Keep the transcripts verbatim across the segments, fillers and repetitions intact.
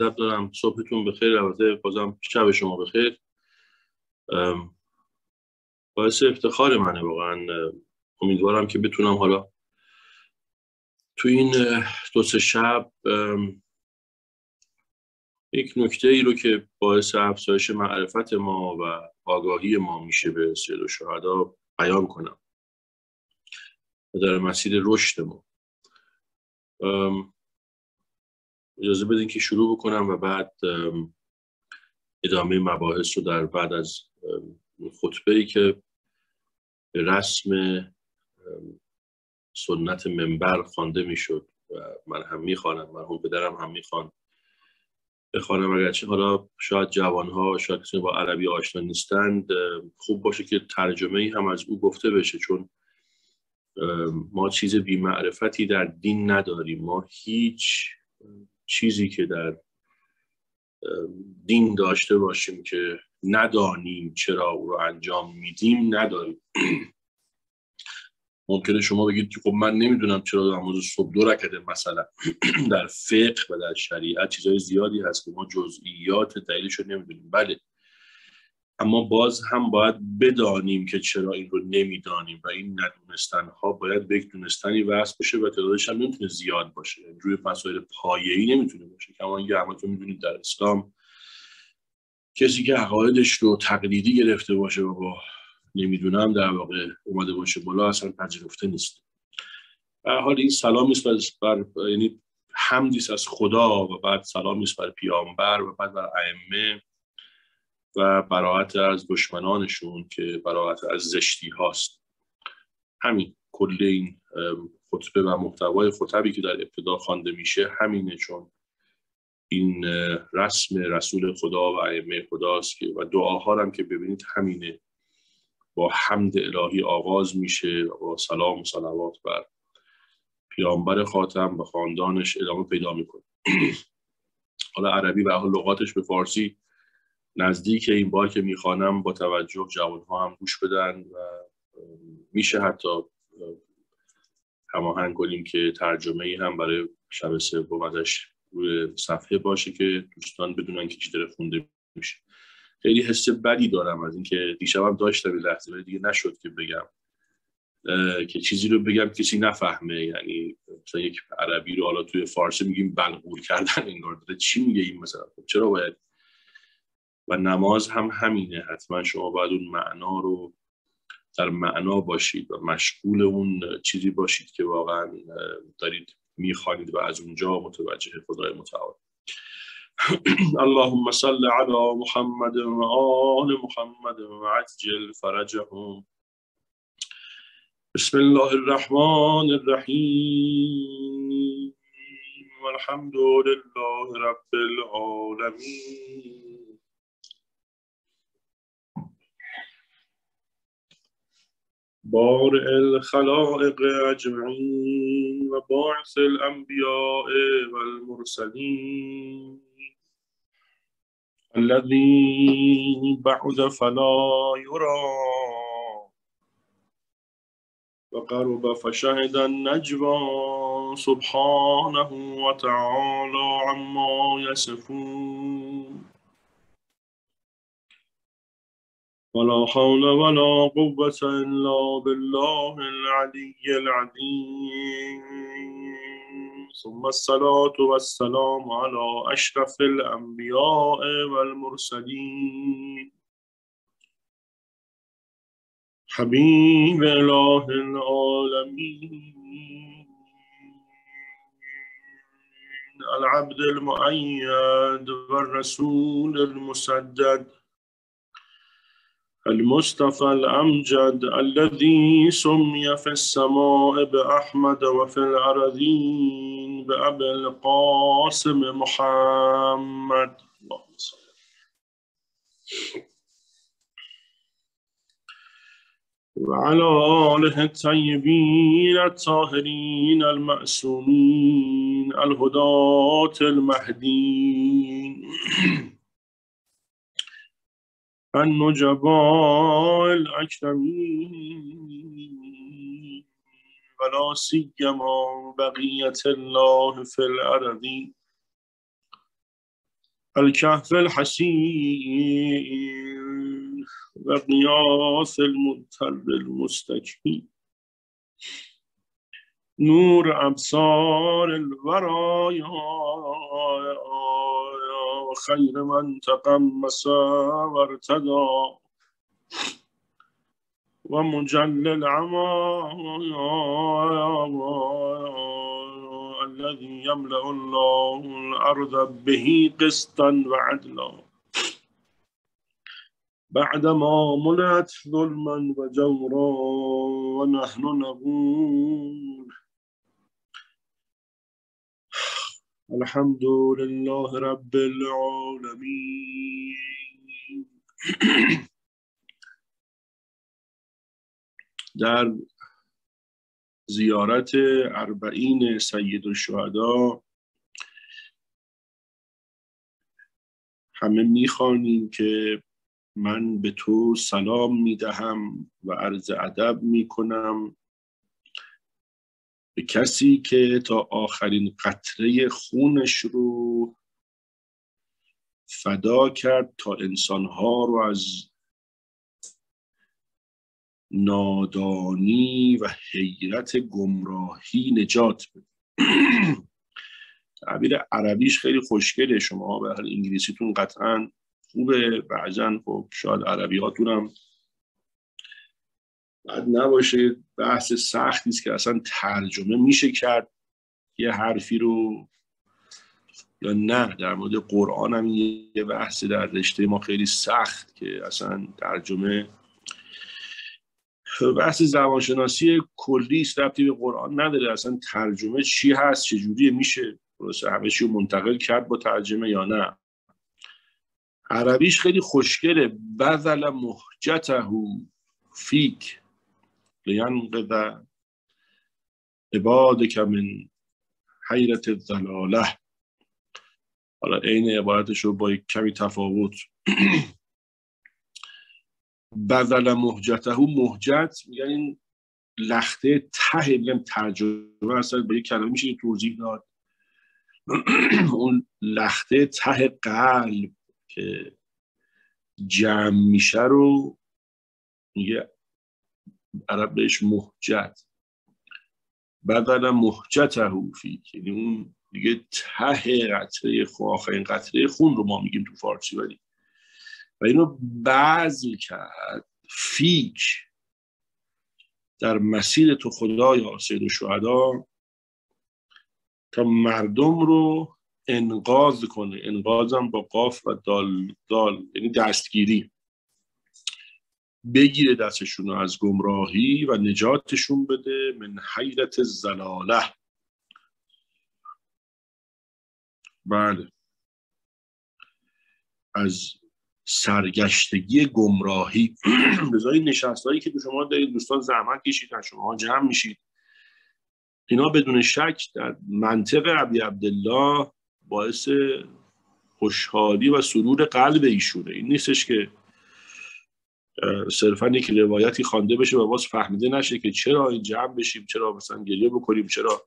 دارم. صبحتون بخیر. البته بازم شب شما بخیر. باعث افتخار منه واقعا. امیدوارم که بتونم حالا تو این دو سه شب یک نکته ای رو که باعث افزایش معرفت ما و آگاهی ما میشه به سید الشهدا بیان کنم و در مسیر رشد ما. اجازه بدین که شروع بکنم و بعد ادامه مباحث رو در بعد از خطبه‌ای که به رسم سنت منبر خوانده میشد و من هم میخوانم، مرحوم پدرم هم میخوان بخوانم، اگرچه حالا شاید جوانها شاید کسی با عربی آشنا نیستند، خوب باشه که ترجمه‌ای هم از او گفته بشه، چون ما چیز بی‌معرفتی در دین نداریم. ما هیچ چیزی که در دین داشته باشیم که ندانیم چرا او رو انجام میدیم نداریم. ممکنه شما بگید که خب من نمیدونم چرا نماز صبح دو رکعته مثلا. در فقه و در شریعت چیزهای زیادی هست که ما جزئیات دلیلش رو نمیدونیم. بله، اما باز هم باید بدانیم که چرا این رو نمیدانیم و این ندونستن ها باید به یک دونستنی وصل بشه و تعدادش هم نمیتونه زیاد باشه. روی مسائل پایه‌ای نمیتونه باشه. که همون همتون میدونید در اسلام کسی که عقایدش رو تقلیدی گرفته باشه و با نمیدونم در واقع اومده باشه بالا اصلا پذیرفته نیست. به هر حال این سلامی است بر یعنی حمدی است از خدا و بعد سلامی است بر پیامبر و بعد بر ائمه و براءت از دشمنانشون که براءت از زشتی هاست. همین کل این خطبه و محتوای خطبی که در ابتدا خوانده میشه همینه، چون این رسم رسول خدا و ائمه خداست که و دعاها هم که ببینید همینه، با حمد الهی آغاز میشه و با سلام و صلوات بر پیامبر خاتم و خاندانش ادامه پیدا میکنه. حالا عربی و لغاتش به فارسی نزدیک این بار که میخوانم با توجه جوانها هم گوش بدن و میشه حتی هماهنگ کنیم که ترجمه ای هم برای شب سوم ازش روی صفحه باشه که دوستان بدونن که چی داره خونده میشه. خیلی حس بدی دارم از اینکه دیشبم داشتم این لحظه ولی دیگه نشد که بگم که چیزی رو بگم کسی نفهمه. یعنی مثلا یک عربی رو حالا توی فارسی میگیم بلغور کردن، انگار داره چی میگه این مثلا. خب چرا باید؟ و نماز هم همینه، حتما شما باید اون معنا رو در معنا باشید و مشغول اون چیزی باشید که واقعا دارید میخوانید و از اونجا متوجه خدای متعال. اللهم صل علی محمد و آل محمد و عجل فرجهم. بسم الله الرحمن الرحیم والحمد لله رب العالمین. بارئ الخلائق اجمعین و باعث الانبیاء والمرسلین الذی بعد فلا یرا و قرب فشهد النجوى سبحانه و تعالی عما یصفون ولا حول ولا قوة إلا بالله العلي العظيم. ثم الصلاة والسلام على أشرف الأنبياء والمرسلين حبيب إله العالمين العبد المؤيد والرسول المسدد المصطفى الأمجد الذي سمي في السماء بأحمد وفي الأرضين بأبي القاسم محمد وعلى آله الطيبين الطاهرين المعصومين الهداة المهديين النجباء الأكرمين ولا سيما بقية الله في الأرض الکهف الحسین و قیاس المنتر المستکی نور ابصار الورى و خیر من تقمص و ارتدى و مجل العما الذي يملأ الله الأرض به قسطا وعدلا بعدما ملأت ظلما وجورا ونحن نقول الحمد لله رب العالمين. در زیارت اربعین سید الشهدا همه میخوانیم که من به تو سلام میدهم و عرض ادب میکنم به کسی که تا آخرین قطره خونش رو فدا کرد تا انسانها رو از نادانی و حیرت گمراهی نجات بده. تعبیر عربیش خیلی خوشگله، شما به حال انگلیسیتون قطعا خوبه، بعضا خب شاید عربیاتون هم بد نباشه. بحث سختی است که اصلا ترجمه میشه کرد یه حرفی رو یا نه. در مورد قرآن هم یه بحث در رشته ما خیلی سخت که اصلا ترجمه، بحث زبانشناسی کلی است، ربطی به قرآن نداره. اصلا ترجمه چی هست، چجوری میشه درسته همه چی رو منتقل کرد با ترجمه یا نه. عربیش خیلی خوشگله، بذل مهجته فیک لینقذ عبادک من حیرت الضلاله. حالا عین عبارتش رو با یک کمی تفاوت. بذل مهجته، مهجت میگن این لخته ته، میگن ترجمه اصلا با یک کلمه میشه توضیح داد. اون لخته ته قلب که جمع میشه رو میگه عرب بهش مهجت. بذل مهجته فیک، یعنی اون دیگه ته قطره خون، آخرین قطره خون رو ما میگیم تو فارسی، ولی و اینو بذل کرد فیک در مسیر تو خدایا سید الشهدا تا مردم رو انقاذ کنه. انقاذم با قاف و دال دال یعنی دستگیری، بگیره دستشون رو از گمراهی و نجاتشون بده من حیرت الضلاله. بله، از سرگشتگی گمراهی. بذاری نشست هایی که شما دارید دوستان زحمت کشید، شما جمع میشید، اینا بدون شک در منطق ابی عبدالله باعث خوشحالی و سرور قلب ایشونه. این نیستش که صرفا یک روایتی خوانده بشه و باز فهمیده نشه که چرا این جمع بشیم، چرا مثلا گریه بکنیم، چرا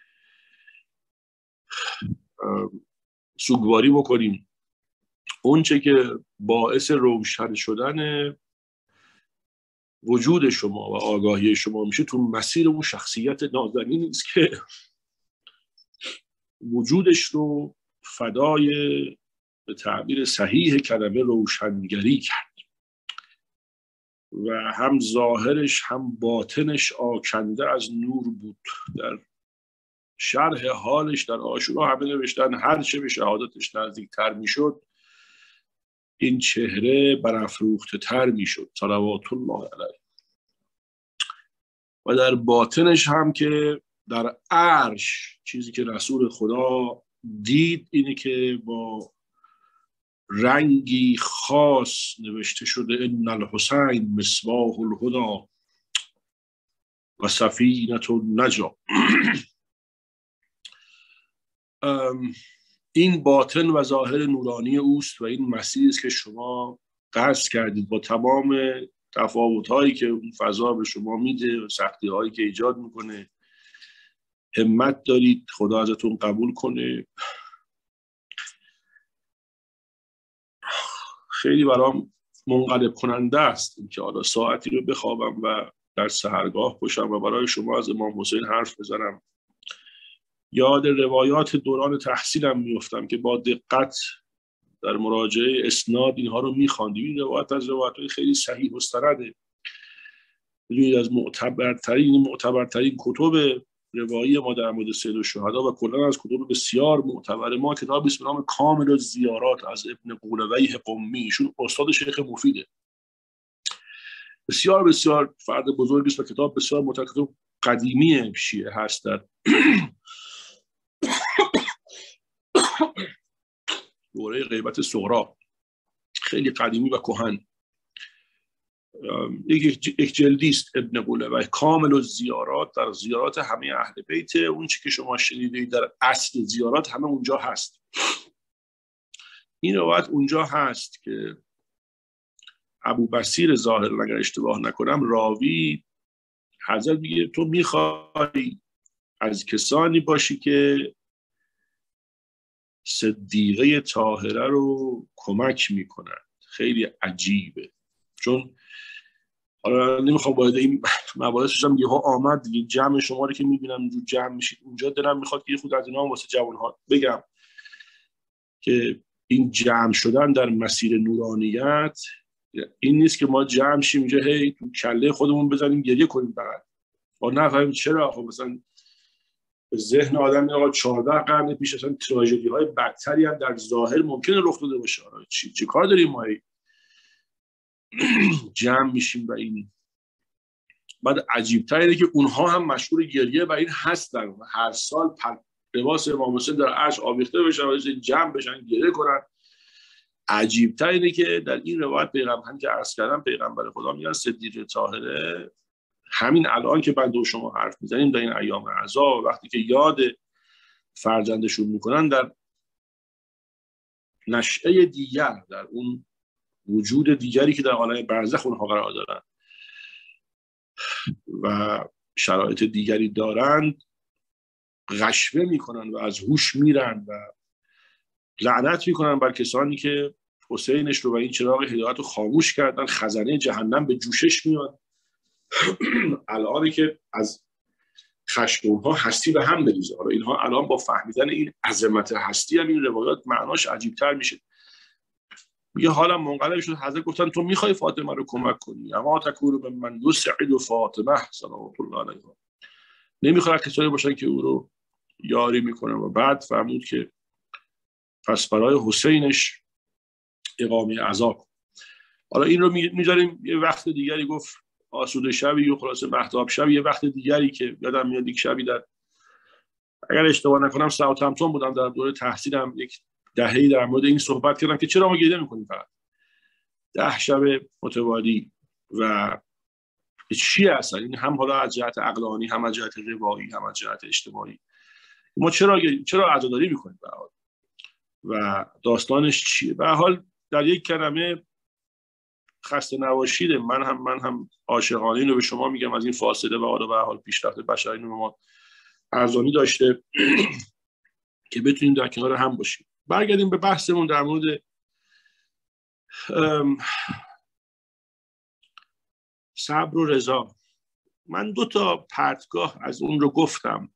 سوگواری بکنیم. اون چه که باعث روشن شدن وجود شما و آگاهی شما میشه تو مسیر اون شخصیت نازنینی نیست که وجودش رو فدای به تعبیر صحیح کلمه روشنگری کرد و هم ظاهرش هم باطنش آکنده از نور بود. در شرح حالش در عاشورا همه نوشتن هر چه به شهادتش نزدیکتر میشد این چهره برافروخته تر میشد صلوات الله علیه. و در باطنش هم که در عرش چیزی که رسول خدا دید اینه که با رنگی خاص نوشته شده ان الحسین مصباح الهدی و سفینة النجا. این باطن و ظاهر نورانی اوست و این مسیری است که شما قصد کردید با تمام تفاوت‌هایی که اون فضا به شما میده و سختی‌هایی که ایجاد میکنه. همت دارید، خدا ازتون قبول کنه. خیلی برام منقلب کننده است اینکه حالا ساعتی رو بخوابم و در سحرگاه باشم و برای شما از امام حسین حرف بزنم. یاد روایات دوران تحصیلم میفتم که با دقت در مراجعه اسناد اینها رو میخواندیم. این روایت از روایت‌های خیلی صحیح و مستنده، یکی از معتبرترین معتبرترین کتب روایی ما در مورد سید الشهدا و کلا از کتب بسیار معتبر ما کتابی به نام کامل الزیارات از ابن قولویه قمی. ایشون استاد شیخ مفیده، بسیار بسیار فرد بزرگی است و کتاب بسیار معتبر قدیمی شیعه هست در دوره غیبت صغری، خیلی قدیمی و کهن. یک جلدی است ابن قولویه کامل الزیارات در زیارات همه اهل بیت. اون چی که شما شنیدید در اصل زیارات همه اونجا هست. این روایت اونجا هست که ابو بصیر ظاهر اگر اشتباه نکنم راوی حضرت میگه تو میخوای از کسانی باشی که صدیقه طاهره رو کمک میکنن. خیلی عجیبه، چون حالا نمیخوام وارد این مباحث بشم. یهو آمد دیگه جمع شما رو که میبینم اونجا جمع میشید اونجا، دلم میخواد که یه خود از اینا واسه جوان‌ها بگم که این جمع شدن در مسیر نورانیت این نیست که ما جمع شیم اینجا هی تو کله خودمون بزنیم گریه کنیم فقط. ما نفهمیم چرا. خب مثلا به ذهن آدم میاد چهارده قرن پیش اصلا تراژدی های بدتری هم در ظاهر ممکنه رخ داده باشه. چی چی کار داریم ما جمع میشیم؟ و این بعد عجیب تر اینه که اونها هم مشهور گریه و این هستن. هر سال لباس امام حسین در عرش آویخته بشن و جمع بشن گریه کنن. عجیب تر اینه که در این روایت پیغمبر که عرض کردم پیغمبر خدا میگن صدیقه طاهره همین الان که بنده و شما حرف میزنیم در این ایام عزا وقتی که یاد فرزندشون میکنن در نشأه دیگر، در اون وجود دیگری که در عالم برزخ اونها قرار دارن و شرایط دیگری دارند، غشوه میکنن و از هوش میرن و لعنت میکنن بر کسانی که حسینش رو و این چراغ هدایت رو خاموش کردن. خزانه جهنم به جوشش میاد. الان که از خشم اونها هستی به هم بریزه. حالا اینها الان با فهمیدن این عظمت هستی هم این روایات معناش عجیبتر میشه. میگه حالا منقلب شد. حضرت گفتن تو میخوای فاطمه رو کمک کنی؟ اما تکون به من یسعد و فاطمه صلوات الله علیها، نمیخواد کسایی باشن که او رو یاری میکنن. و بعد فرمود که پس برای حسینش اقامه عزا. حالا این رو میذاریم یه وقت دیگری. گفت آسوده شبی و خلاصه مهتاب شبی یه وقت دیگری که یادم میاد یک شبی در اگر اشتباه نکنم ساوثهمپتون بودم در دوره تحصیلم، یک دهه‌ای در مورد این صحبت کردم که چرا ما گریه میکنیم فقط ده شب متوالی و چی اصلا این هم حالا از جهت عقلانی هم از جهت روایی هم از جهت اجتماعی ما چرا چرا عزاداری میکنیم به حال و داستانش چیه؟ به حال در یک کلمه خسته نباشید. من هم من هم عاشقانه اینو به شما میگم از این فاصله و حالا به حال پیشرفت بشری رو ما ارزانی داشته که بتونیم در کنار هم باشیم. برگردیم به بحثمون در مورد صبر و رضا. من دو تا پرتگاه از اون رو گفتم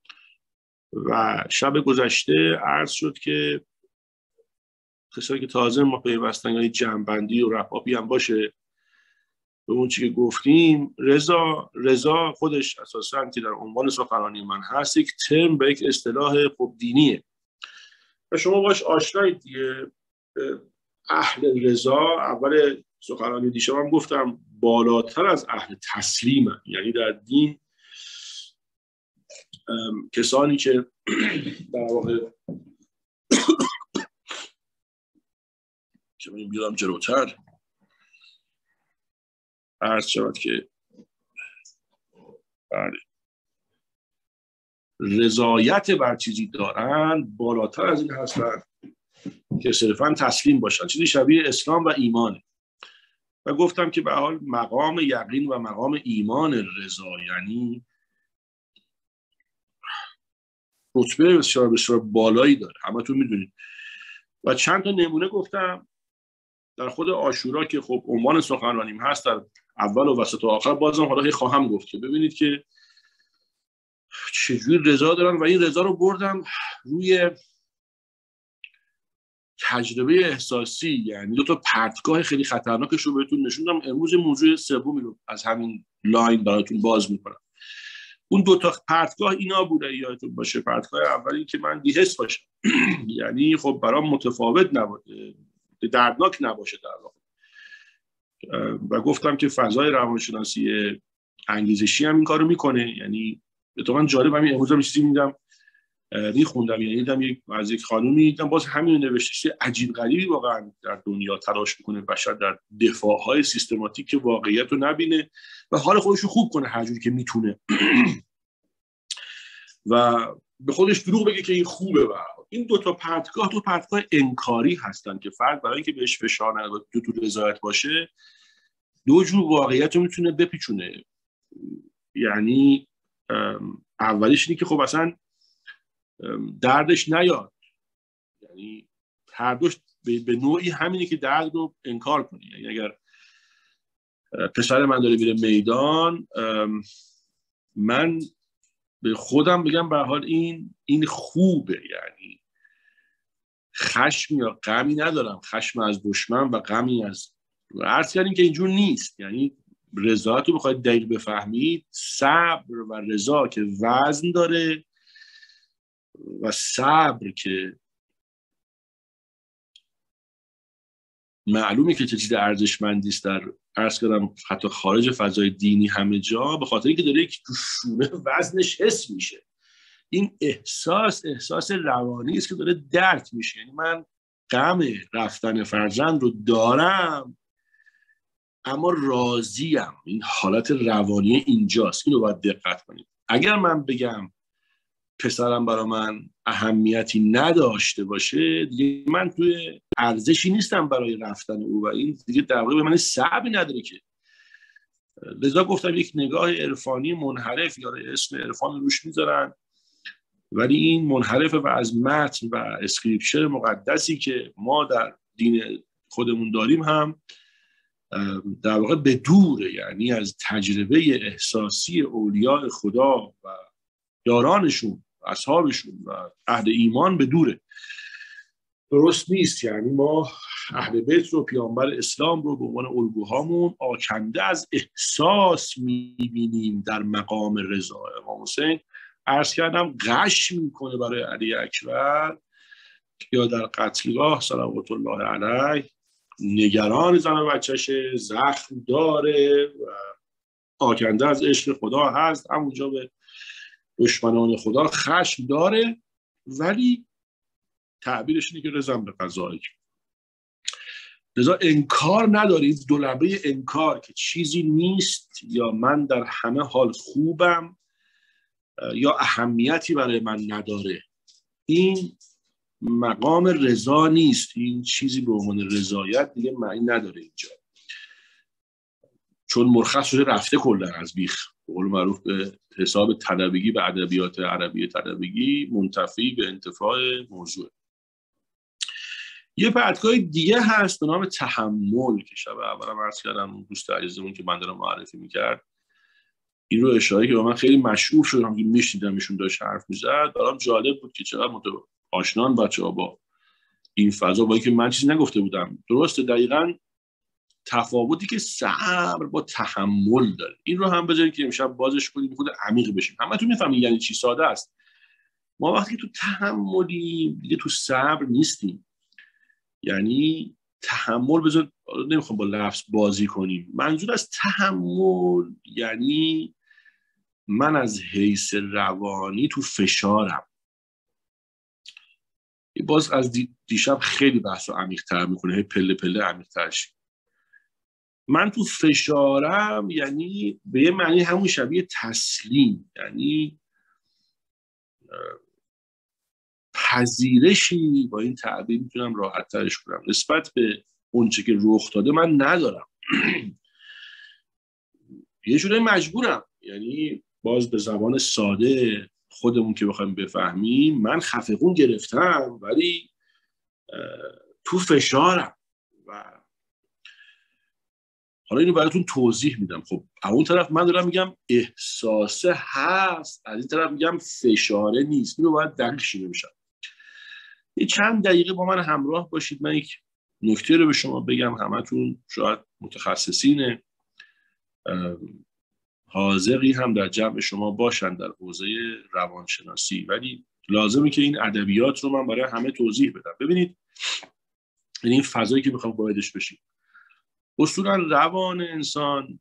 و شب گذشته عرض شد که کسایی که تازه ما پیوستن یعنی جمع‌بندی و رفاقی هم باشه به اون چی که گفتیم. رضا رضا خودش اساساً که در عنوان سخنرانی من هست یک ترم به یک اصطلاح خب دینیه و شما باش آشنایید دیگه. اهل رضا اول سخنرانی دیشبم گفتم بالاتر از اهل تسلیم، یعنی در دین کسانی که در واقع که من بیارم جلوتر عرض شود که بله رضایت بر چیزی دارن بالاتر از این هستن که صرفا تسلیم باشن. چیزی شبیه اسلام و ایمانه و گفتم که به حال مقام یقین و مقام ایمان رضا یعنی رتبه بسیار بسیار بالایی داره، همه تو میدونید. و چند تا نمونه گفتم در خود عاشورا که خب عنوان سخنرانیم هست، در اول و وسط و آخر بازم حالا هی خواهم گفت که ببینید که چجوری رضا دارن و این رضا رو بردم روی تجربه احساسی. یعنی دو تا پرتگاه خیلی خطرناکش رو بهتون نشوندم. امروز موضوع سومی رو از همین لاین براتون باز میکنم. اون دو تا پرتگاه اینا بوده، یادتون باشه. پرتگاه اولی که من بی‌حس باشم یعنی خب برام متفاوت نباشه، دردناک نباشه در واقع. و گفتم که فضای روانشناسی انگیزشی هم این کارو میکنه. یعنی اتفاقا جالب، همین امروز هم چیزی میدم میخوندم، یعنی دیدم یک از یک خانومی دیدم باز همین نوشته عجیب غریبی واقعا در دنیا تلاش میکنه بشر در دفاعهای سیستماتیک که واقعیت رو نبینه و حال خودش رو خوب کنه هر جوری که میتونه و به خودش دروغ بگه که این خوبه. و این دو تا پرتگاه دو پرتگاه انکاری هستن که فرد برای اینکه بهش فشار نیاد تو تو رضایت باشه دو جور واقعیت رو میتونه بپیچونه. یعنی اولیش اینه که خب اصلا دردش نیاد، یعنی هر دوش به نوعی همینه که درد رو انکار کنی. یعنی اگر پسر من داره میره میدان، من به خودم بگم به حال این این خوبه، یعنی خشم یا غمی ندارم، خشم از دشمن و غمی از عرض کردیم که اینجور نیست. یعنی رضایت رو بخواید دقیق بفهمید، صبر و رضا که وزن داره و صبر که معلومه که چه چیز ارزشمندی است در عرض کردم حتی خارج فضای دینی همه جا، به خاطر اینکه داره یک تو شونه وزنش حس میشه. این احساس احساس روانی است که داره درک میشه. یعنی من غم رفتن فرزند رو دارم اما راضیم. این حالت روانی اینجاست، اینو باید دقت کنید. اگر من بگم پسرم برای من اهمیتی نداشته باشه، دیگه من توی ارزشی نیستم برای رفتن او و این دیگه در واقع به من صبری نداره که. لذا گفتم یک نگاه عرفانی منحرف یا اسم عرفان روش میذارن، ولی این منحرف و از متن و اسکریپچر مقدسی که ما در دین خودمون داریم هم در واقع به دوره. یعنی از تجربه احساسی اولیاء خدا و یارانشون، اصحابشون و اهل ایمان به دوره. درست نیست. یعنی ما اهل بیت رو، پیامبر اسلام رو به عنوان الگوهامون آکنده از احساس میبینیم. در مقام رضا امام حسین عرض کردم غش میکنه برای علی اکبر یا در قتلگاه صلوات الله علیه نگران زن و بچه‌شه، زخم داره و آکنده از عشق خدا هست، همونجا به دشمنان خدا خشم داره، ولی تعبیرش اینه که رضا به قضایی. لذا انکار ندارید، دو لبه انکار که چیزی نیست یا من در همه حال خوبم یا اهمیتی برای من نداره، این مقام رضا نیست. این چیزی به عنوان رضایت دیگه معنی نداره اینجا، چون مرخص شده رفته کلا از بیخ. به قول معروف به حساب طلبگی به ادبیات عربی طلبگی منتفی به انتفاع موضوع. یه پرتگاه دیگه هست به نام تحمل که شب اولم عرض کردم دوست عزیزمون که من دارم معرفی میکرد این رو اشاره که با من خیلی مشهور شد، هم که میشنیدم ایشون داشت حرف میزد. برام جالب بود که چقدر متو آشنان بچه‌ها با این فضا، با اینکه من چیزی نگفته بودم. درسته، دقیقاً تفاوتی که صبر با تحمل داره. این رو هم بذارید که امشب بازش کنیم، خود عمیق بشیم. همتون میفهمید یعنی چی. ساده است. ما وقتی که تو تحملیم دیگه تو صبر نیستیم. یعنی تحمل، بذار نمیخوام با لفظ بازی کنیم، منظور از تحمل یعنی من از حیث روانی تو فشارم. باز از دیشب خیلی بحث رو عمیق‌تر میکنه، پله پله عمیق‌تر شد. من تو فشارم یعنی به یه معنی همون شبیه تسلیم، یعنی پذیرشی، با این تعبیر میتونم راحت ترش کنم، نسبت به اونچه که رخ داده من ندارم. یه جوری مجبورم. یعنی باز به زبان ساده خودمون که بخوایم بفهمیم، من خفقون گرفتم ولی تو فشارم و حالا اینو براتون توضیح میدم. خب اون طرف من دارم میگم احساسه هست، از این طرف میگم فشاره نیست. اینو باید دقیق شده بشم. یه چند دقیقه با من همراه باشید، من یک نکته رو به شما بگم. همتون شاید متخصصین حاذقی هم در جمع شما باشن در حوزه روانشناسی، ولی لازمه که این ادبیات رو من برای همه توضیح بدم. ببینید این فضایی که میخوام واردش بشیم، اصولا روان انسان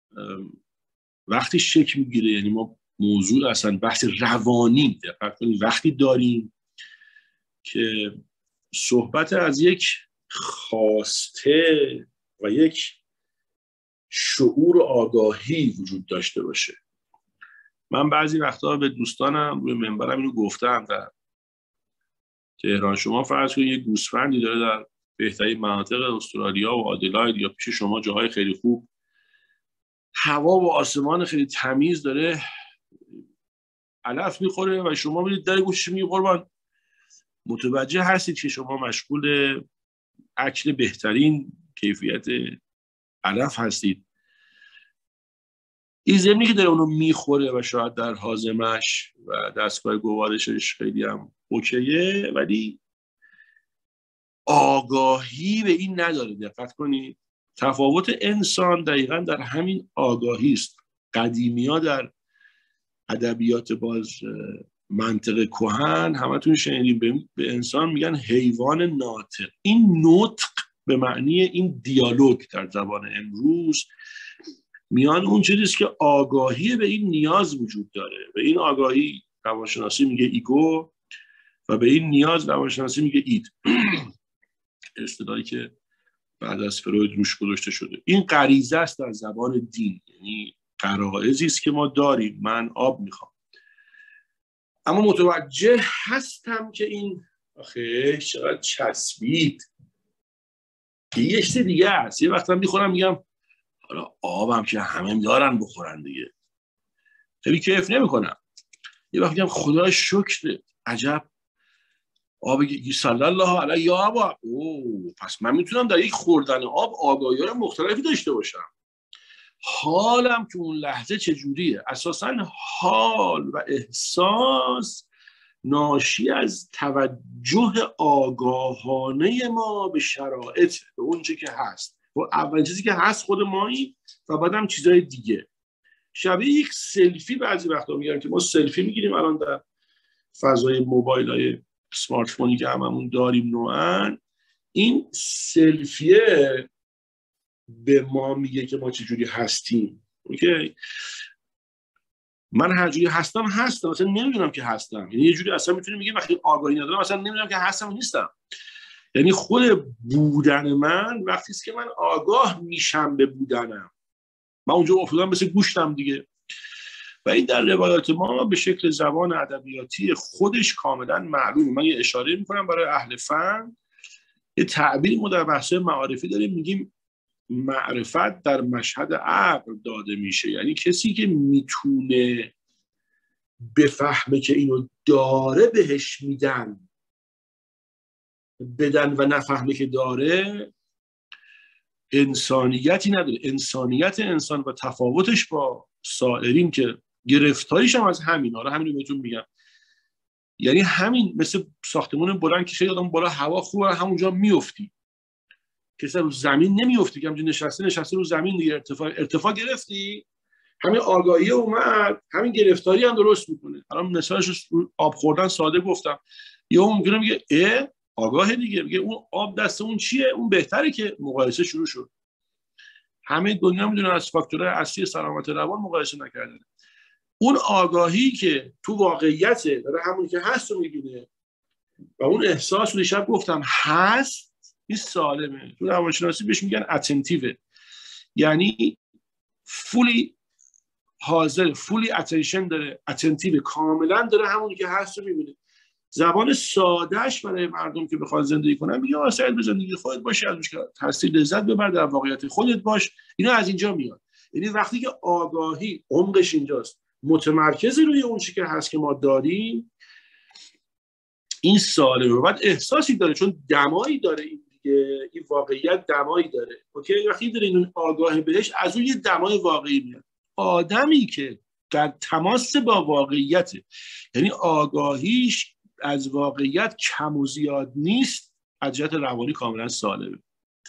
وقتی شکل میگیره، یعنی ما موضوع اصلا بحث روانی دقت کنید وقتی داریم که صحبت از یک خواسته و یک شعور و آگاهی وجود داشته باشه. من بعضی وقتا به دوستانم روی منبرم اینو گفتم در تهران. شما فرض کنید یک گوسفندی داره در بهترین مناطق استرالیا و آدلاید یا پیش شما جاهای خیلی خوب، هوا و آسمان خیلی تمیز، داره علف میخوره و شما میرید در گوشش میگی قربان متوجه هستید که شما مشغول اکل بهترین کیفیت علف هستید. این ضمنی که داره اونو میخوره و شاید در هاضمش و دستگاه گوارشش خیلی هم اوکیه، ولی آگاهی به این نداره. دقت کنید تفاوت انسان دقیقاً در همین آگاهی است. قدیمی‌ها در ادبیات باز منطق کهن همتون شنیدین به انسان میگن حیوان ناطق. این نطق به معنی این دیالوگ در زبان امروز میان اون چیزیست که آگاهی به این نیاز وجود داره. به این آگاهی روانشناسی میگه ایگو و به این نیاز روانشناسی میگه اید. اصطلاحی که بعد از فروید روش گذاشته شده. این غریزه است در زبان دین، یعنی غرایزی است که ما داریم. من آب میخوام، اما متوجه هستم که این آخه چقدر چسبید، یه چیز دیگه است. یه وقتا میخورم میگم حالا آبم که همه دارن بخورن دیگه، خیلی کیف نمیکنم. یه وقت میگم خدا شکر عجب آب صلی الله علیه یا آب، اوه پس من میتونم در یک خوردن آب آگاهی‌های مختلفی داشته باشم. حالم تو اون لحظه چجوریه؟ اساساً حال و احساس ناشی از توجه آگاهانه ما به شرایط، به اون چی که هست. و اول چیزی که هست خود مایی و بعدم چیزای دیگه. شبیه یک سلفی بعضی وقتا میگن که ما سلفی میگیریم الان در فضای موبایل های سمارت فونی که هممون داریم نوعاً. این سلفیه به ما میگه که ما چجوری هستیم. اوکی، من هر جوری هستم هستم، مثلا نمیدونم که هستم. یعنی یه جوری اصلا میتونیم بگیم وقتی آگاهی ندارم مثلا نمیدونم که هستم و نیستم. یعنی خود بودن من وقتی است که من آگاه میشم به بودنم، من اونجا افتادم مثل گوشتم دیگه. و این در روایات ما به شکل زبان ادبیاتی خودش کاملا معلومه. من یه اشاره میکنم برای اهل فن. یه تعبیری ما در بحث معارفی داریم، میگیم معرفت در مشهد عقل داده میشه. یعنی کسی که میتونه بفهمه که اینو داره بهش میدن بدن و نفهمه که داره، انسانیتی نداره. انسانیت انسان و تفاوتش با سائرین که گرفتاریش هم از همین، حالا همین رو بهتون میگم، یعنی همین مثل ساختمون بلند که شاید آدم بالا هوا خوبه همونجا میافتی، کسی رو زمین نمیافتی که همونجا نشسته نشسته رو زمین دیگه، ارتفاع ارتفاع گرفتی. همین آگاهی اومد همین گرفتاری هم درست میکنه. الان مثالش رو آب خوردن ساده گفتم. یا اون ممکنه میگه اه آگاه دیگه، میگه اون آب دست اون چیه، اون بهتره که مقایسه شروع شد. همه دنیا میدونه از فاکتورهای اصلی سلامت روان مقایسه نکردن. اون آگاهی که تو واقعیت داره همون که هست رو میبینه و اون احساس رو دیشب گفتم هست، این سالمه. تو روانشناسی بهش میگن اتنتیو، یعنی فولی حاضر، فولی اتنشن داره، اتنتیو، کاملا داره همون که هست رو میبینه. زبان سادهش برای مردم که بخواد زندگی کنن میگه آسایید به زندگی خودت باش، ازش که هستی لذت ببر، در واقعیت خودت باش. اینا از اینجا میاد. یعنی وقتی که آگاهی عمقش اینجاست، متمرکز روی اون چیزی که هست که ما داریم، این سالمه. بعد احساسی داره چون دمایی داره این دیگه، این واقعیت دمایی داره. اوکی، وقتی داره این آگاه بهش، از اون یه دمای واقعی میاد. آدمی که در تماس با واقعیت، یعنی آگاهیش از واقعیت کم و زیاد نیست، از جهت روانی کاملا سالمه.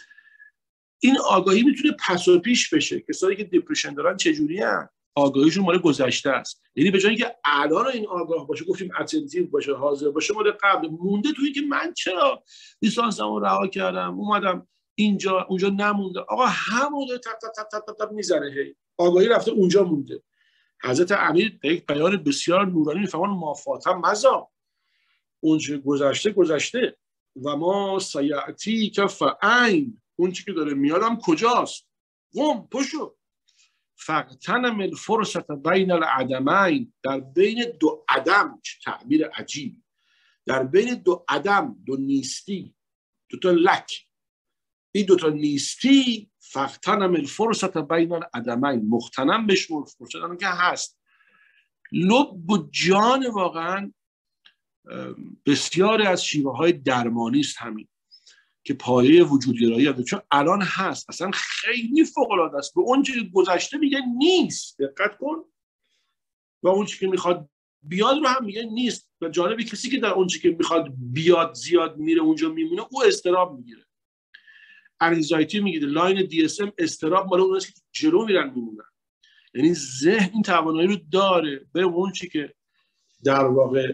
این آگاهی میتونه پس و پیش بشه. کسایی که دپرشن دارن چجوری ان؟ آگاهیشون مال گذشته است. یعنی به جای اینکه الان این آگاه باشه، گفتیم اتنتیو باشه، حاضر باشه، مال قبل مونده تویی که من چرا لیسانسمو رها کردم اومدم اینجا اونجا نمونده. آقا همون تپ تپ تپ تپ تپ میزنه، هی آگاهی رفته اونجا مونده. حضرت امیر یک بیان بسیار نورانی میفهمن ما فاتم مزا، اونچه گذشته گذشته و ما سیعتی که فعین، اون چی که داره میادم کجاست؟ قم پشو فقطنم الفرصت بین العدمین، در بین دو عدم، چه تعبیر عجیب، در بین دو عدم، دو نیستی، دو تا لک، این دو تا نیستی، فقطنم الفرصت بین العدمین، مختنم بشمر فرصت که هست. لب و جان واقعا بسیاری از شیوه های درمانی است همین که پایه وجودگرایی هست، چون الان هست، اصلا خیلی فوق العاده است. به اون چیزی گذشته میگه نیست، دقت کن، و اون چیزی که میخواد بیاد رو هم میگه نیست. و جالبی کسی که در اون چیزی که میخواد بیاد زیاد میره اونجا میمونه، او استراب میگیره، انگزایتی میگیره. لاین دی اس ام استراب مال اون است که جلو میرن میمونن. یعنی ذهن این توانایی رو داره به اون چیزی که در واقع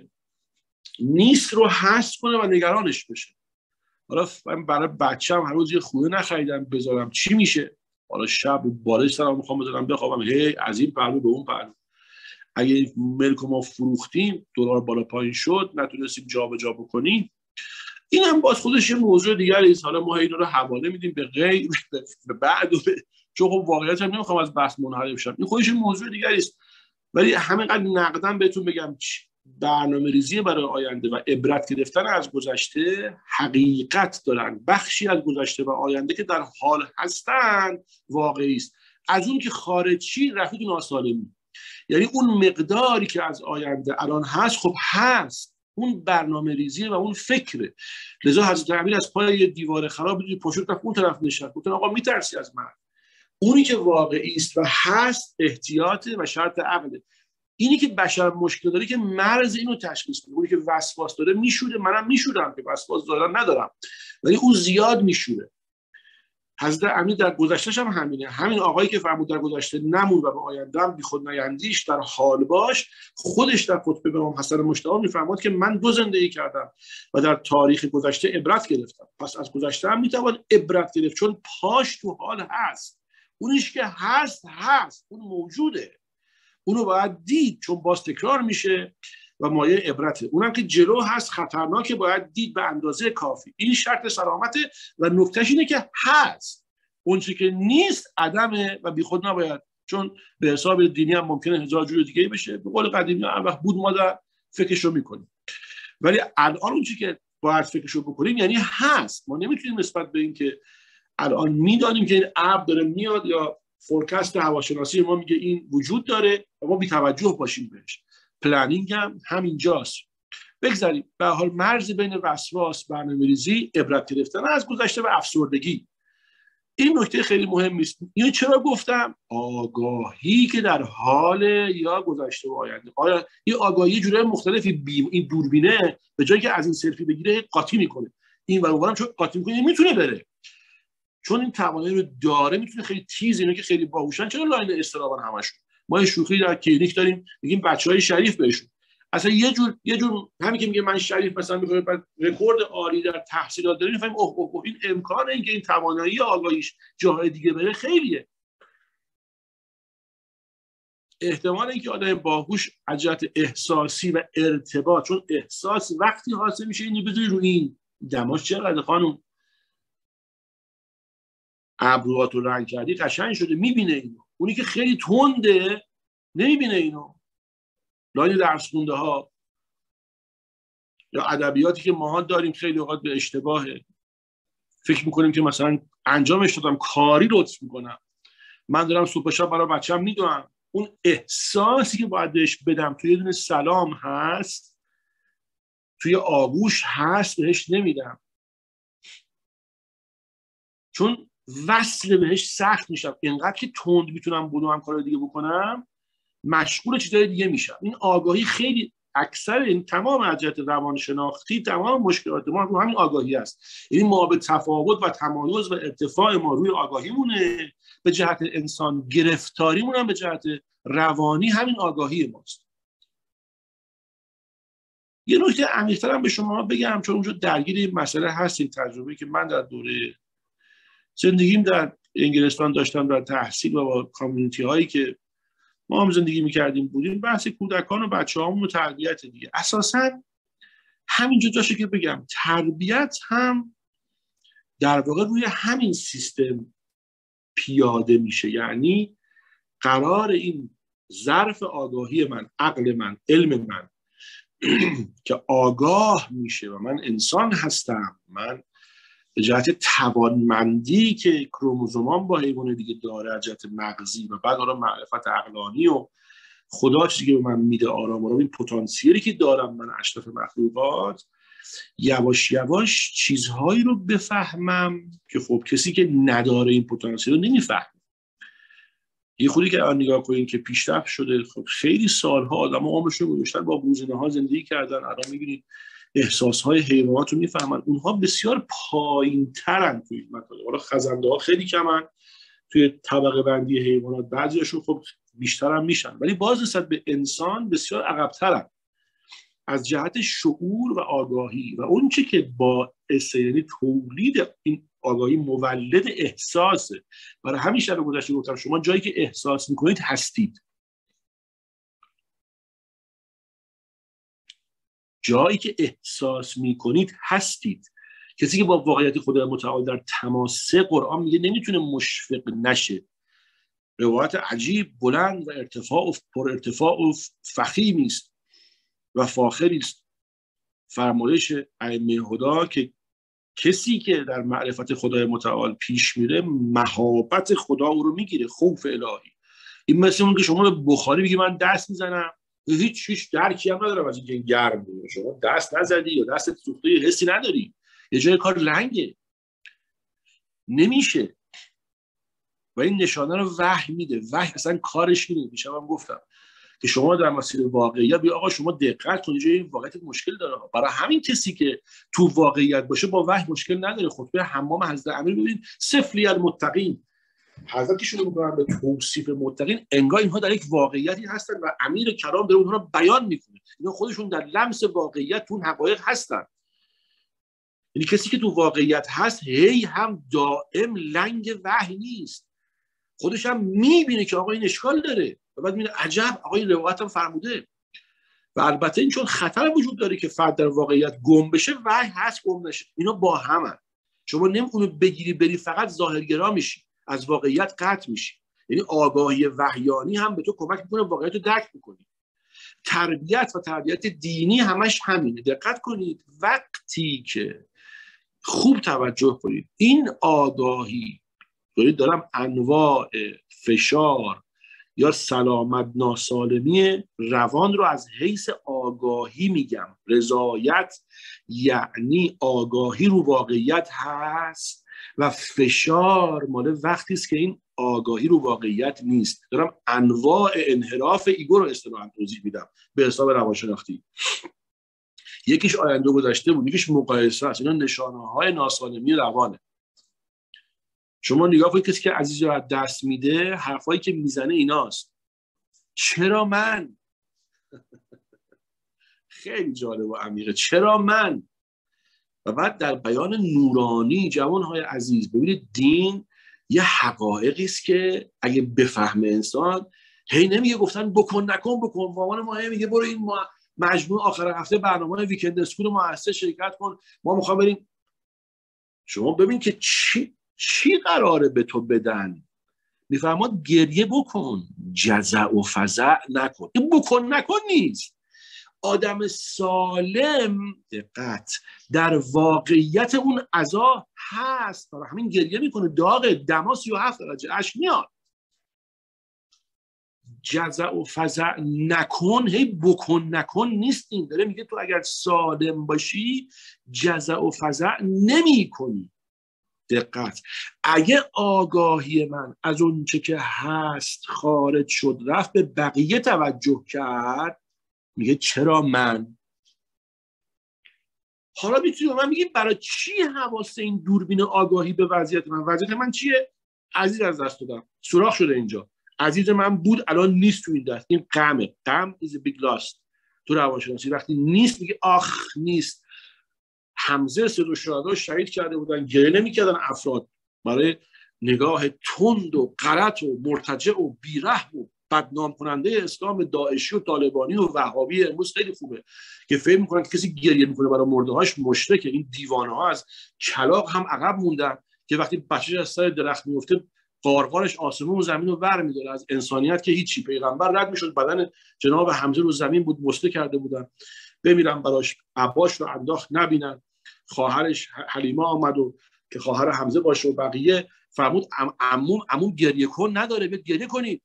نیست رو حس کنه و نگرانش بشه. حالا من برای بچه‌م هر روز یه خونه نخریدم بذارم، چی میشه؟ حالا شب بالای سرم میخوام بذارم بخوابم، هی از این پهلو به اون پهلو. اگه ملک ما فروختیم، دلار بالا پایین شد، نتونستیم جابجا بکنیم، این هم باز خودش یه موضوع دیگری است. حالا ما اینا رو حواله میدیم به غیر، به بعد، و به چون خب واقعیت هم نمیخوام از بحث منحرف شم، این خودش موضوع دیگری است. ولی همینقدر نقدم بهتون بگم برنامه ریزی برای آینده و عبرت گرفتن از گذشته حقیقت دارن. بخشی از گذشته و آینده که در حال هستن واقعی است. از اون که خارجی رفیق ناسالمی، یعنی اون مقداری که از آینده الان هست، خب هست، اون برنامه ریزی و اون فکره. لذا حضرت امیر از پای دیوار خراب دیدی پشت رفت اون طرف نشست، گفتن آقا میترسی از من. اونی که واقعی است و هست احتیاط و شرط عقله. اینی که بشر مشکل داره که مرز اینو تشخیص کنه. اونی که وسواس داره میشوره، منم میشورم که وسواس دارم ندارم، ولی اون زیاد میشوره. حضرت امیر در گذشتهش هم همینه. همین آقایی که فرمود در گذشته نمون و به آینده هم بی خود نیندیش، در حال باش، خودش در خطبه به امام حسن مجتبی میفرماد که من دو زندگی کردم و در تاریخ گذشته عبرت گرفتم. پس از گذشته هم میتوان عبرت گرفت، چون پاش تو حال هست. اونیش که هست هست، اون موجوده، اونو باید دید، چون باز تکرار میشه و مایه عبرته. اونم که جلو هست خطرناکه، باید دید به اندازه کافی. این شرط سلامته و نکتهش اینه که هست. اون چیزی که نیست عدمه و بی خود نباید، چون به حساب دینی هم ممکنه هزار جور دیگه بشه. به قول قدیمی هر وقت بود ما در فکرشو میکنیم، ولی الان اون چیزی که باید فکرشو بکنیم یعنی هست. ما نمیتونیم نسبت به این که الان میدانیم که این ابر داره میاد یا فورکست هواشناسی ما میگه این وجود داره و ما بی توجه باشیم بهش. پلنینگ هم همینجاست. بگذاریم به حال مرز بین وسواس، برنامه‌ریزی، عبرت گرفتن از گذشته و افسردگی. این نکته خیلی مهمی است. اینو چرا گفتم؟ آگاهی که در حال یا گذشته و آینده. آیا این آگاهی جوره مختلفی بیم، این دوربینه به جای که از این سلفی بگیره قاطی میکنه، این ور اونورم چون قاطی میکنه میتونه بره، چون این توانایی رو داره، میتونه خیلی تیز. اینا که خیلی باهوشن چرا لاین استرابن همشون؟ ما یه شوخی در کلینیک داریم میگیم بچهای شریف بهشون. اصلا یه جور یه جور همین که میگه من شریف مثلا میگه بعد رکورد عالی در تحصیلات داریم، میفهمیم اوه اوه این امکانه این که این توانایی آگاهیش جاهای دیگه بره خیلیه. احتمال اینکه آدم باهوش از جهت احساسی و ارتباط، چون احساس وقتی حاصل میشه اینو بذاری رو این دماش چقدر خانم ابروات رو رنگ کردی قشنگ شده، میبینه اینو. اونی که خیلی تنده نمیبینه اینو. لاین درس خونده ها یا ادبیاتی که ما داریم خیلی اوقات به اشتباهه. فکر میکنیم که مثلا انجامش دادم کاری لطف میکنم، من دارم صبح شب برای بچه‌م میدونم. اون احساسی که باید بهش بدم توی یه دونه سلام هست، توی آغوش هست، بهش نمیدم. چون وصل بهش سخت میشم. اینقدر که تند میتونم بدوم کار دیگه بکنم، مشغول چیزای دیگه میشم. این آگاهی خیلی اکثر این تمام از جهت روانشناختی تمام مشکلات ما رو همین آگاهی است. یعنی ما به تفاوت و تمایز و ارتفاع ما روی آگاهیمونه، به جهت انسان گرفتاریمون هم به جهت روانی همین آگاهی ماست. یه نکته عمیق‌تر هم به شما بگم، چون اونجا درگیر این مسئله هستید. تجربه‌ای که من در دوره زندگیم در انگلستان داشتم در تحصیل و با کامیونیتی هایی که ما هم زندگی میکردیم بودیم، بحث کودکان و بچه هامون و تربیت دیگه. اساساً همینجا جاشه که بگم تربیت هم در واقع روی همین سیستم پیاده میشه. یعنی قرار این ظرف آگاهی من، عقل من، علم من که آگاه میشه و من انسان هستم، من به جهت توانمندی که کروموزومان با حیوان دیگه داره، جهت مغزی و بعد حالا معرفت عقلانی و خدا چیزی که به من میده آرام آرام، این پتانسیلی که دارم من اشرف مخلوقات، یواش یواش چیزهایی رو بفهمم که خب کسی که نداره این پتانسیل رو نمیفهمه. یه خودی که الان نگاه کنین که پیشرفت شده، خب خیلی سالها آدم‌ها عمرشون گذاشتن با بوزینه‌ها زندگی کردن، الان می‌بینید احساس‌های حیوانات رو میفهمن. اونها بسیار پایین‌ترن توی این مطالب. حالا خزنده‌ها خیلی کمن توی طبقه بندی حیوانات، بعضی‌هاشون خب بیشتر هم میشن، ولی باز نسبت به انسان بسیار عقب‌ترن از جهت شعور و آگاهی. و اون چه که با یعنی تولید این آگاهی مولد احساسه. برای همین شب گذشته گفتم شما جایی که احساس میکنید هستید. جایی که احساس میکنید هستید. کسی که با واقعیت خدای متعال در تماسه، قرآن میگه نمیتونه مشفق نشه. روایت عجیب، بلند و ارتفاع و پر ارتفاع و فخیمی است و فاخری است. فرمایش ائمه هدا که کسی که در معرفت خدای متعال پیش میره، مهابت خدا او رو میگیره، خوف الهی. این مثل اون که شما به بخاری بگی من دست میزنم، هیچ هیچ درکی هم ندارم از اینکه گرم بود. شما دست نزدی یا دست سوخته، حسی نداری، یه جای کار لنگه، نمیشه. و این نشانه رو وحی میده. وحی اصلا کارش اینه. میشم هم گفتم که شما در مسیر واقعیت بیا آقا شما دقت کنید، این واقعیت مشکل داره. برای همین کسی که تو واقعیت باشه با وحی مشکل نداره. خطبه حمام حضرت امیر ببینید، سفلی المتقین، حضرت که شروع می‌کنن به توصیف متقین، انگار اینها در یک واقعیتی هستن و امیر کرام داره اونها رو بیان میکنه. اینا خودشون در لمس واقعیت تو حقایق هستن. یعنی کسی که تو واقعیت هست هی هم دائم لنگ وحی نیست، خودش هم میبینه که آقا این اشکال داره و بعد میبینه عجب آقا این روایت هم فرموده. و البته این چون خطر وجود داره که فرد در واقعیت گم بشه، وحی هست گم نشه، اینا با همن. شما نمیتونی بگیری بری فقط ظاهرگرا میشی، از واقعیت قطع میشی. یعنی آگاهی وحیانی هم به تو کمک میکنه واقعیت رو درک بکنی. تربیت و تربیت دینی همش همینه. دقت کنید وقتی که خوب توجه کنید این آگاهی، دارم انواع فشار یا سلامت ناسالمی روان رو از حیث آگاهی میگم. رضایت یعنی آگاهی رو واقعیت هست و فشار مال وقتی است که این آگاهی رو واقعیت نیست. دارم انواع انحراف ایگو رو اصطلاحاً توضیح میدم به حساب روانشناختی. یکیش آینده گذشته بود، یکیش مقایسه است. اینا نشانه‌های ناسالمی روانه. شما نگاه کنید کسی که عزیز رو از دست میده، حرفایی که میزنه ایناست: چرا من؟ خیلی جالب و عمیقه. چرا من؟ و بعد در بیان نورانی جوانهای عزیز ببینید دین یه حقایقی است که اگه بفهمه انسان، هی نمیگه گفتن بکن نکن بکن، مامان ما هی میگه برو این مجموعه آخر هفته برنامه ویکند اسکول مؤسسه شرکت کن، ما میخوام بریم. شما ببین که چی چی قراره به تو بدن. میفرماد گریه بکن، جزع و فزع نکن. این بکن نکن نیست. آدم سالم، دقت، در واقعیت اون عزا هست، برای همین گریه میکنه. داغ دما سی و هفت درجه اشک میاد. جزع و فزع نکن، هی بکن نکن نیست. این داره میگه تو اگر سالم باشی جزع و فزع نمی کنی. دقت. اگه آگاهی من از اون چه که هست خارج شد رفت به بقیه توجه کرد، میگه چرا من؟ حالا میتونی من میگی برای چی حواس این دوربین آگاهی به وضعیت من؟ وضعیت من چیه؟ عزیز از دست دادم، سوراخ شده اینجا، عزیز من بود الان نیست تو این دست، این غمه. غم is a big loss. تو روانشناسی وقتی نیست میگه آخ نیست. حمزه سید الشهدا شهید کرده بودن، گریه نمی‌کردن افراد برای نگاه تند و غلط و مرتجع و بیرحم و بدنام کننده اسلام داعشی و طالبانی و وهابی امروز خیلی خوبه که فکر میکنن که کسی گریه میکنه برای مرده‌هاش مشرکه. این دیوانه ها از کلاغ هم عقب موندن که وقتی بچه‌ش از سر درخت میفته قارقارش آسمون و زمین رو ور می‌داره. از انسانیت که هیچی. پیغمبر رد میشد، بدن جناب حمزه رو زمین بود، مسته کرده بودن، بمیرن براش، عباس رو انداخت نبینن. خواهرش حلیمه آمد و که خواهر حمزه باشه و بقیه فرمود عموم عموم گریه کن نداره، بیاد گریه کنید.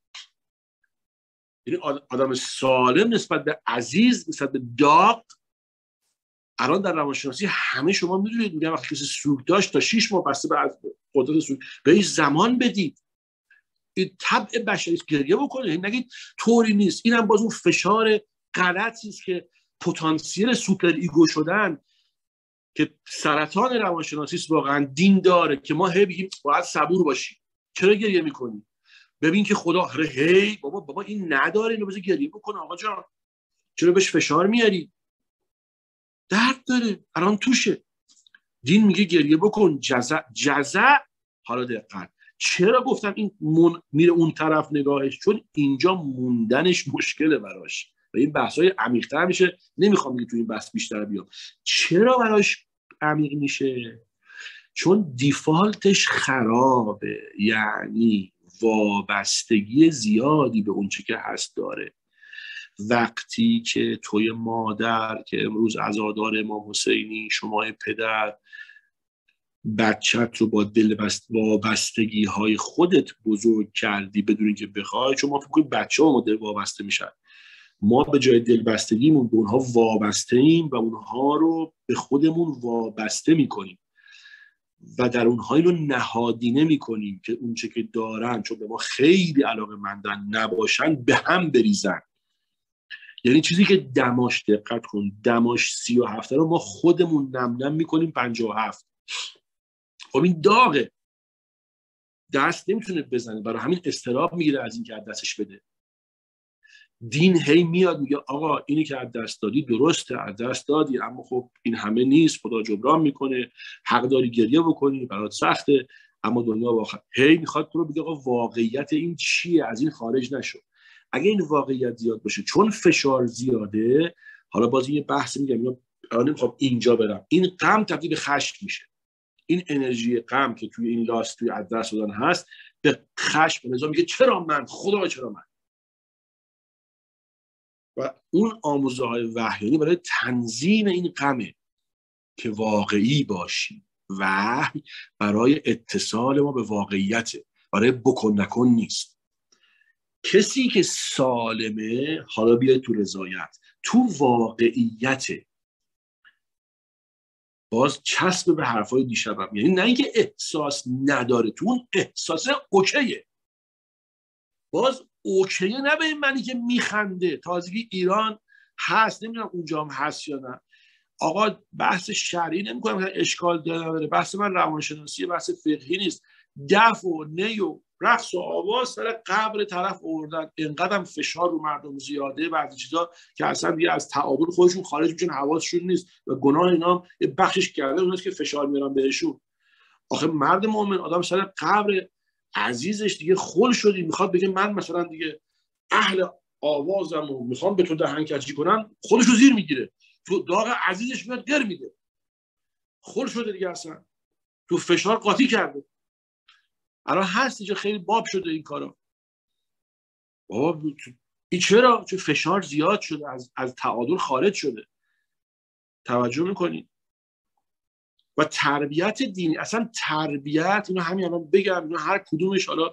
یعنی آدم سالم نسبت به عزیز، نسبت به داغ. الان در روانشناسی همه شما میدونید میگن وقتی کسی سوگ داشت تا شش ماه بسته به قدرت سوگ بهش زمان بدید. این طبع بشری است، گریه بکنه. نگید طوری نیست. اینم باز اون فشار غلطی است که پتانسیل سوپر ایگو شدن که سرطان روانشناسی است. واقعا دین داره که ما هی بگیم باید صبور باشیم. چرا گریه میکنی؟ ببین که خدا هره هی بابا بابا این نداره، اینو بذار گریه بکنه. آقا جان چرا بهش فشار میاری؟ درد داره، الان توشه. دین میگه گریه بکن. جزع جزع. حالا دقت، چرا گفتم این من... میره اون طرف نگاهش؟ چون اینجا موندنش مشکله براش و این بحث‌های عمیق‌تر میشه. نمیخوام دیگه تو این بحث بیشتر بیام. چرا براش عمیق میشه؟ چون دیفالتش خرابه، یعنی وابستگی زیادی به اون چه که هست داره. وقتی که توی مادر که امروز عزادار امام حسینی، شما پدر، بچت رو با دل بست وابستگی های خودت بزرگ کردی بدون اینکه بخوای، چون ما فکر کنیم بچه ها دل وابسته میشن. ما به جای دلبستگیمون به اونها وابسته ایم و اونها رو به خودمون وابسته میکنیم و در اونها رو نهادینه میکنیم که اون چه که دارن چون به ما خیلی علاقه مندن نباشن به هم بریزن. یعنی چیزی که دماش، دقت کن، دماش سی و هفته رو ما خودمون نم نم میکنیم پنجاه و هفت. خب این داغه، دست نمیتونه بزنه، برای همین استراب میگیره از این که از دستش بده. دین هی میاد میگه آقا اینی که از دست دادی درسته، از دست دادی، اما خب این همه نیست، خدا جبران میکنه، حق داری گریه بکنی، برات سخته، اما دنیا واقع. هی میخواد تو رو بگه آقا واقعیت این چیه، از این خارج نشو. اگه این واقعیت زیاد باشه چون فشار زیاده، حالا باز یه بحث میگم، الان نمیخوام اینجا برم، این غم تبدیل به خشم میشه. این انرژی غم که توی این لاست توی از دست دادن هست به خشم، به نظام میگه چرا من، خدا چرا من. و اون آموزه های وحیانی برای تنظیم این غمه که واقعی باشی. وحی برای اتصال ما به واقعیت، برای بکن نکن نیست. کسی که سالمه، حالا بیاید تو رضایت، تو واقعیت، باز چسب به حرفای دیشبم، یعنی نه اینکه احساس نداره، تو اون احساس اوکیه، باز اوکیه، نه به این معنی که میخنده. تازگی ایران هست، نمیدونم اونجا هم هست یا نه. آقا بحث شرعی نمی کنم که اشکال داره، بحث من روانشناسی، بحث فقهی نیست. دف و نی و رقص و آواز سر قبر طرف آوردن، اینقدر فشار رو مردم زیاده، بعضی چیزا که اصلا دیگه از تعادل خودشون خارج میشن، حواسشون نیست و گناه اینا یه بخشش کرده اوناست که فشار میارن بهشون. آخه مرد مومن، آدم سر قبر عزیزش دیگه خل شدی، میخواد بگه من مثلا دیگه اهل آوازم و میخوام به تو دهنکجی کنن، خودشو زیر میگیره، تو داغ عزیزش میاد گر میده، خل شده دیگه، اصلا تو فشار قاطی کرده. الان هست اینجا خیلی باب شده این کارا. بابا این چرا؟ چون فشار زیاد شده، از از تعادل خارج شده. توجه میکنید؟ و تربیت دینی، اصلا تربیت، اینو همین الان بگم، اینو هر کدومش، حالا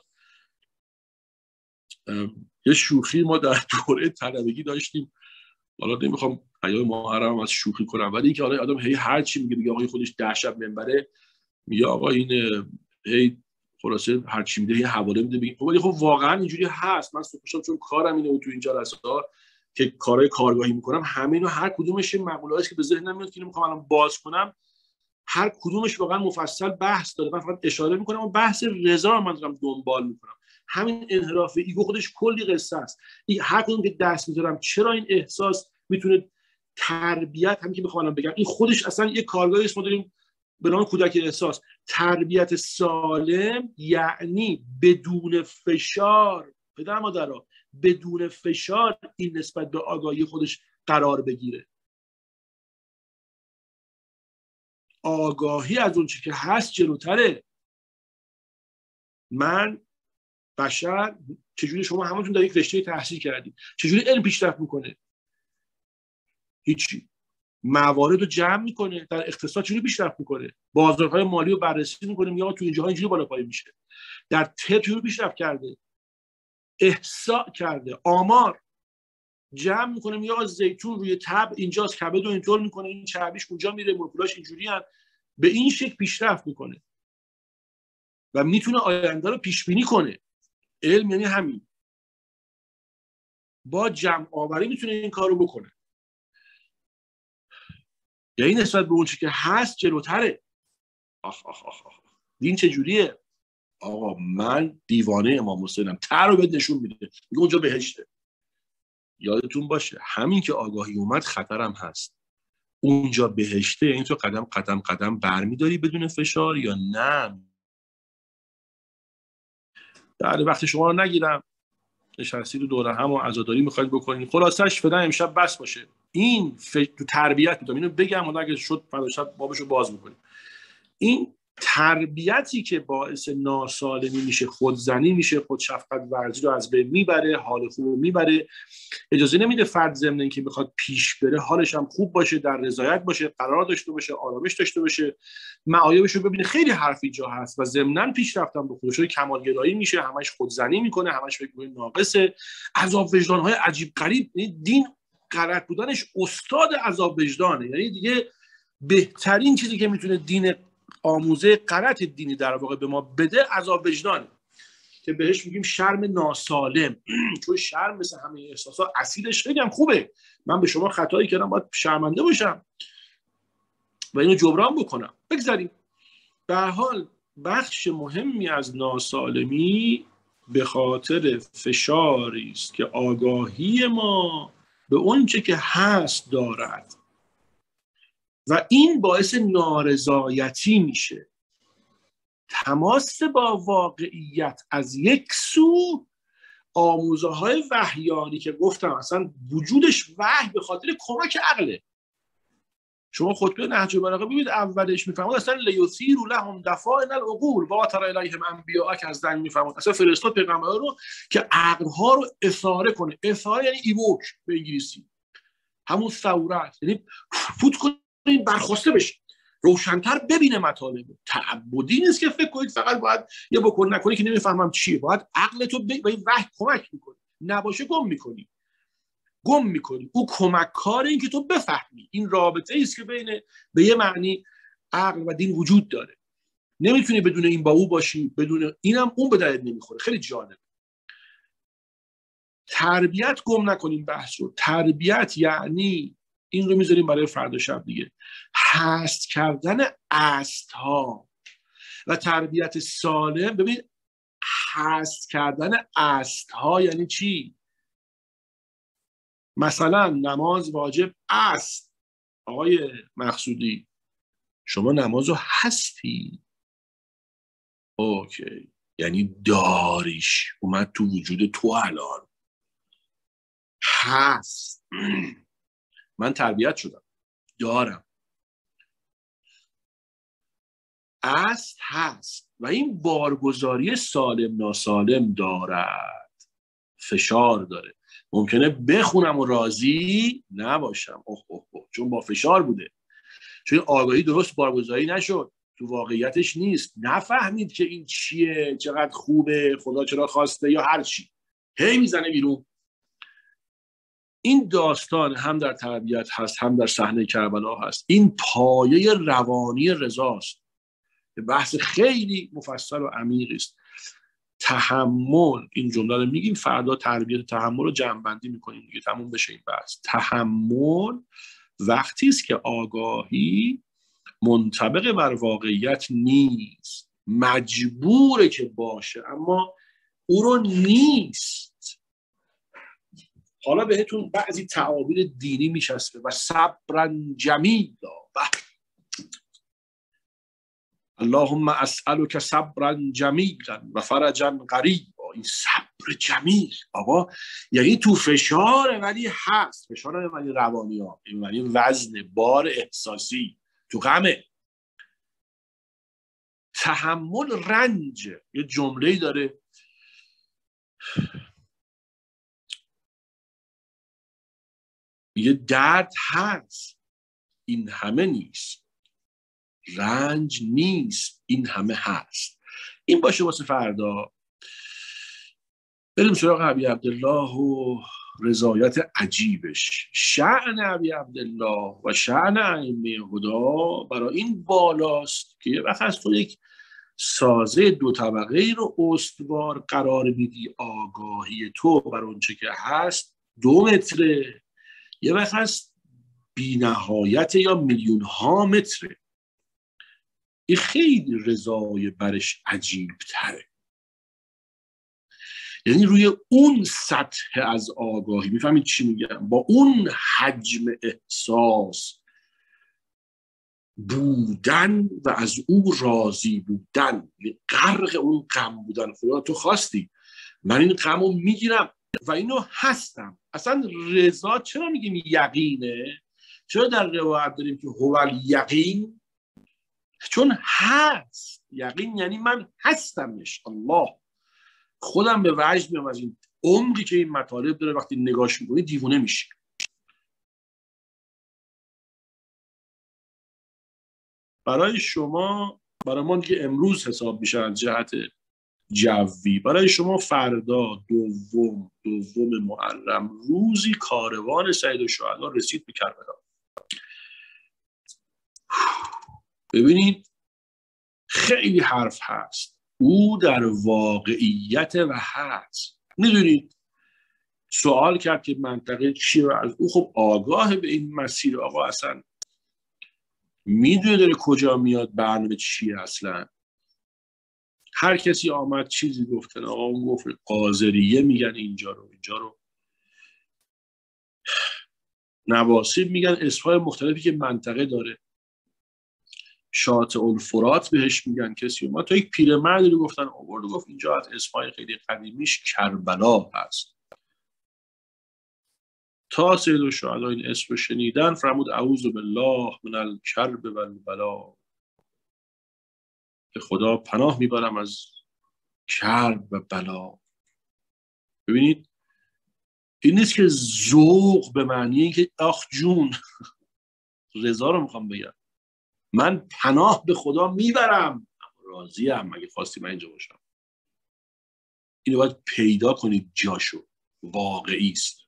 یه شوخی ما در دوره طلبگی داشتیم، حالا نمیخوام ایام محرم از شوخی کنم، ولی اینکه حالا آدم هی هر چی میگه، میگه آقای خودش ده شب منبره، میگه آقا این هی خلاصه هر چی میده یه حواله میده بگیم ولی خب واقعا اینجوری هست. من صبح چون کارم اینه و تو این جلسات که کارهای کارگاهی میکنم همه اینا هر کدومش مقوله‌ای که به ذهنم میاد که میخوام الان باز کنم هر کدومش واقعا مفصل بحث داره. من فقط اشاره میکنم و بحث رضا رو من دارم دنبال میکنم. همین انحراف ایگو خودش کلی قصه است. هر کدوم که دست میذارم چرا این احساس میتونه تربیت همین که میخوام بگم این خودش اصلا یه کارگاهی است ما داریم به نام کودک احساس. تربیت سالم یعنی بدون فشار پدر مادرها بدون فشار این نسبت به آگاهی خودش قرار بگیره. آگاهی از اون چی که هست جلوتره. من بشر چجوری شما همتون در یک رشته تحصیل کردید چجوری علم پیشرفت میکنه؟ هیچی. موارد رو جمع میکنه. در اقتصاد چجوری پیشرفت میکنه؟ بازارهای مالی رو بررسی میکنه میگه تو اینجاها اینجوری بالا پایین میشه. در طب چجوری پیشرفت کرده؟ احصاء کرده. آمار جمع میکنه میگه زیتون روی تب اینجاست کبد رو اینطور میکنه این چربیش اونجا میره مولکولاش اینجوری هست. به این شکل پیشرفت میکنه و میتونه آینده رو پیش بینی کنه. علم یعنی همین. با جمع آوری میتونه این کارو بکنه. یعنی نسبت به اون چیزی که هست جلوتره. آخ آخ آخ آخ. دین چجوریه؟ آقا من دیوانه امام حسینم. تر رو بهت نشون میده. میگه اونجا بهشته. یادتون باشه همین که آگاهی اومد خطرم هست. اونجا بهشته یعنی تو قدم قدم قدم برمیداری بدون فشار یا نه؟ بعد وقت شما رو نگیرم. نشستی رو دوره هم و عزاداری میخواید بکنید. خلاصش فعلا امشب بس باشه. این ف... تو تربیت میدونم اینو بگم و اگه شد فردا شب بابشو باز میکنیم. این تربیتی که باعث ناسالمی میشه خودزنی میشه خودشفقت ورزی رو از بین میبره حال خوب رو میبره. اجازه نمیده فرد ضمن اینکه بخواد پیش بره حالش هم خوب باشه در رضایت باشه قرار داشته باشه آرامش داشته باشه معایبش رو ببینه. خیلی حرف اینجا هست و ضمناً پیشرفتم به خودش کمالگرایی میشه همش خودزنی میکنه همش فکر میکنه ناقصه. عذاب وجدان‌های عجیب غریب. دین غلط بودنش استاد عذاب وجدانه. یعنی دیگه بهترین چیزی که میتونه دین آموزه غلط دینی در واقع به ما بده عذاب وجدانه که بهش میگیم شرم ناسالم. چون شرم مثل همه احساسات اصیلش خیلی هم خوبه. من به شما خطایی کردم باید شرمنده باشم و اینو جبران بکنم. بگذاریم. به هر حال بخش مهمی از ناسالمی به خاطر فشاری است که آگاهی ما به اون چه که هست دارد و این باعث نارضایتی میشه. تماس با واقعیت از یک سو آموزه های وحیانی که گفتم اصلا وجودش وحی به خاطر کمک عقله. شما خطبه نهج البلاغه ببینید اولش میفهمید اصلا لیثیر لهم دفائن العقول و اتر الیهم انبیاء که از دنگ میفهمید اصلا فرستاد پیغمبر رو که عقلها رو اثاره کنه. اثاره یعنی ایوک به انگلیسی همون ثورت یعنی فوت کنید برخواسته بشه روشن‌تر ببینه مطالب. تعبدی نیست که فکر کنید فقط باید یه بکن نکنی که نمیفهمم چیه. باید عقلتو به این وحی کمک میکنی. نباشه گم میکنی. گم میکنی. او کمک کار این که تو بفهمی. این رابطه ای است که بین به یه معنی عقل و دین وجود داره. نمیتونی بدون این با او باشی بدون اینم اون به درد نمیخوره. خیلی جالب. تربیت گم نکنیم بحث رو. تربیت یعنی این رو میذاریم برای فردا شب دیگه هست کردن است ها و تربیت سالم. ببین هست کردن است ها یعنی چی؟ مثلا نماز واجب است. آقای مقصودی شما نماز رو هستی. اوکی یعنی داریش اومد تو وجود تو الان هست. من تربیت شدم دارم است هست و این بارگذاری سالم ناسالم دارد. فشار داره. ممکنه بخونم و راضی نباشم اوه اوه اوه چون با فشار بوده. چون آگاهی درست بارگذاری نشد. تو واقعیتش نیست. نفهمید که این چیه چقدر خوبه خدا چرا خواسته یا هر چی. هی میزنه بیرون. این داستان هم در تربیت هست هم در صحنه کربلا هست. این پایه روانی رضاست. بحث خیلی مفصل و عمیقی است. تحمل، این جمله رو میگیم، فردا تربیت تحمل رو جمع‌بندی میکنیم دیگه، تموم بشه این بحث. تحمل وقتی است که آگاهی منطبق بر واقعیت نیست، مجبوره که باشه اما او رو نیست. حالا بهتون بعضی تعابیر دینی میشسته و صبرا جمیلا، اللهم اسألک صبرا جمیلا و فرجا قریبا. این صبر جمیل آقا یعنی تو فشاره ولی هست، فشاره ولی روانی ها، یعنی وزن بار احساسی تو غمه. تحمل رنج، یه جمله‌ای داره میگه درد هست این همه نیست، رنج نیست این همه هست. این باشه واسه فردا. بریم سراغ ابی عبدالله و رضایت عجیبش. شأن ابی عبدالله و شأن ائمه هدا برای این بالاست که یه وقت از تو یک سازه دو طبقه رو استوار قرار میدی، آگاهی تو بر اونچه که هست دو متره، یه وقت هست بی نهایت یا میلیون ها متره. این خیلی رضای برش عجیب تره، یعنی روی اون سطح از آگاهی، میفهمید چی میگم، با اون حجم احساس بودن و از او راضی بودن، غرق اون غم بودن. خدا تو خواستی من این غم رو میگیرم و اینو هستم. اصلا رضا چرا میگیم یقینه؟ چرا در روایت داریم که هو الیقین؟ چون هست. یقین یعنی من هستمش. الله خودم به وجد میام از این عمقی که این مطالب داره. وقتی نگاش میکنی دیوونه میشی. برای شما، برای ما دیگه امروز حساب میشه از جهت جوی، برای شما فردا دوم دوم محرم روزی کاروان سید الشهدا رسید به کربلا. ببینید خیلی حرف هست، او در واقعیت و هست. میدونید سوال کرد که منطقه چیه از او، خب آگاه به این مسیر. آقا اصلا میدونه داره کجا میاد، برنامه چیه اصلا. هر کسی آمد چیزی گفتن، آقا اون گفت قاضریه میگن اینجا رو، اینجا رو نواصب میگن، اسمای مختلفی که منطقه داره، شاطئ الفرات بهش میگن. کسی ما تا یک پیرمردی رو گفتن آورد و گفت اینجا از اسمای خیلی قدیمیش کربلا هست. تا سید الشهدا این اسم رو شنیدن فرمود اعوذ بالله من الکرب و البلا، به خدا پناه میبرم از کرب و بلا. ببینید این نیست که ذوق به معنی اینکه آخ جون رضا رو میخوام بگم، من پناه به خدا میبرم، راضیم مگه خواستی من اینجا باشم. اینو باید پیدا کنید جاشو، واقعی است.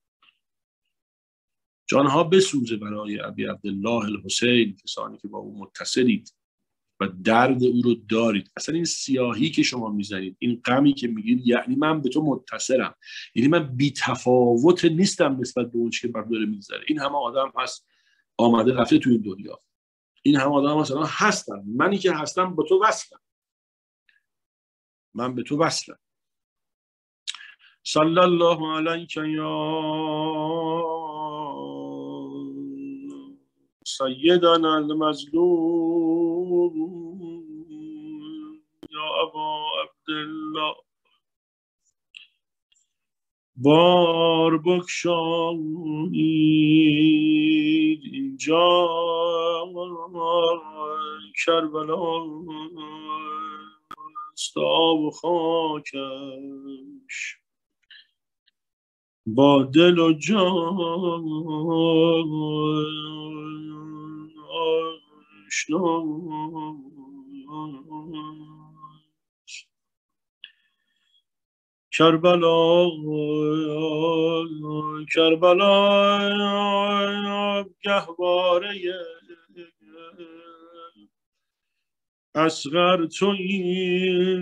جانها بسوزه برای ابی عبدالله الحسین، کسانی که با او متصلید و درد او رو دارید. اصلا این سیاهی که شما میزنید، این غمی که میگید، یعنی من به تو متصلم، یعنی من بی تفاوت نیستم نسبت به اون چیزی که بر داره میگذره. این همه آدم هست آمده رفته تو این دنیا، این همه آدم مثلا هستن، منی که هستم با تو وصلم، من به تو وصلم. صلی الله علیک یا سیدنا المظلوم یا ابا عبدالله. بار بگشایید اینجا کربلا است آب خاکش، با دل و جان آشنا. کربلا کربلا گهواره اصغر تویی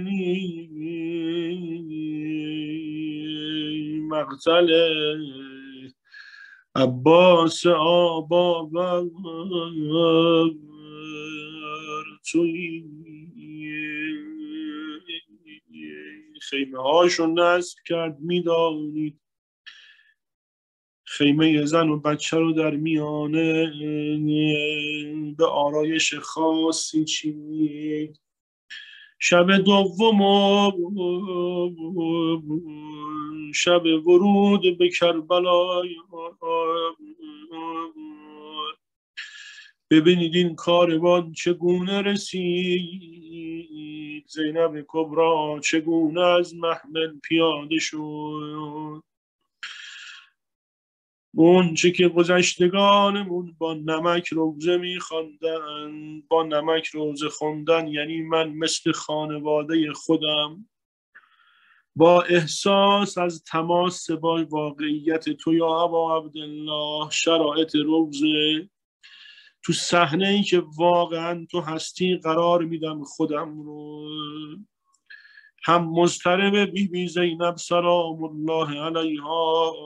مقتل عباس آباور تویی. خیمه هاشو نصب کرد میدانید، خیمه زن و بچه رو در میانه به آرایش خاصی چید. شب دوم شب ورود به کربلا ببینید این کاروان چگونه رسید. زینب کبرا چگونه از محمل پیاده شد. اون چه که گذشتگانمون با نمک روزه میخواندن، با نمک روزه خوندن یعنی من مثل خانواده خودم با احساس از تماس با واقعیت تو یا ابا عبدالله، شرایط روزه تو صحنه ای که واقعا تو هستی قرار میدم خودم رو. هم مضطرب بی بی زینب سلام الله علیها،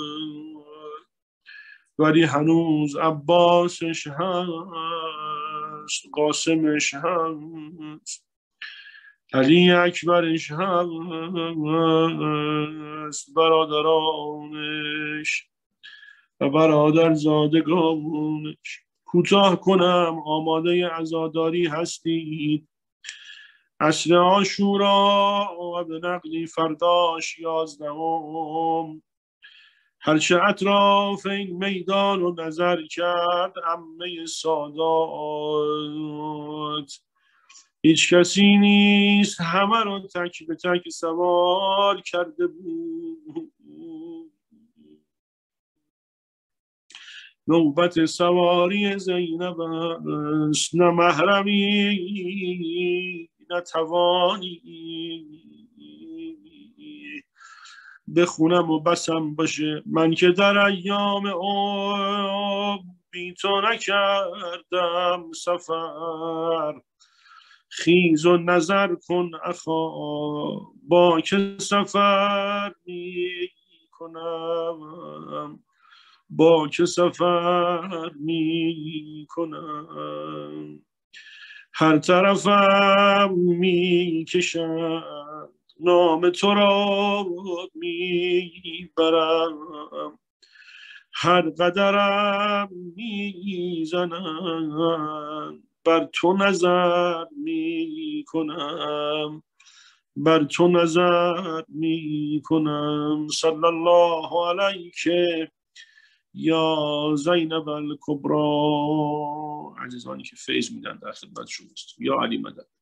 ولی هنوز عباسش هست، قاسمش هست، علی اکبرش هست، برادرانش و برادر زادگانش. کوتاه کنم، آماده عزاداری هستید. عصر عاشورا و به نقلی فرداش یازدهم. هرچه اطراف این میدان رو نظر کرد عمه سادات، هیچ کسی نیست، همه رو تک به تک سوار کرده بود. نوبت سواری زینب است، نه محرمی نه توانی بخونم و بسم باشه. من که در ایام عمر بی تو نکردم سفر، خیز و نظر کن اخا با که سفر می کنم، با که سفر می کنم. هر طرفم می کشم نام تو را میبرم، هر قدرم میزنم بر تو نظر میکنم، بر تو نظر میکنم. صلی الله علیک یا زینب الکبرا. عزیزانی که فیض میدن در خدمت شماست. یا علی مدد.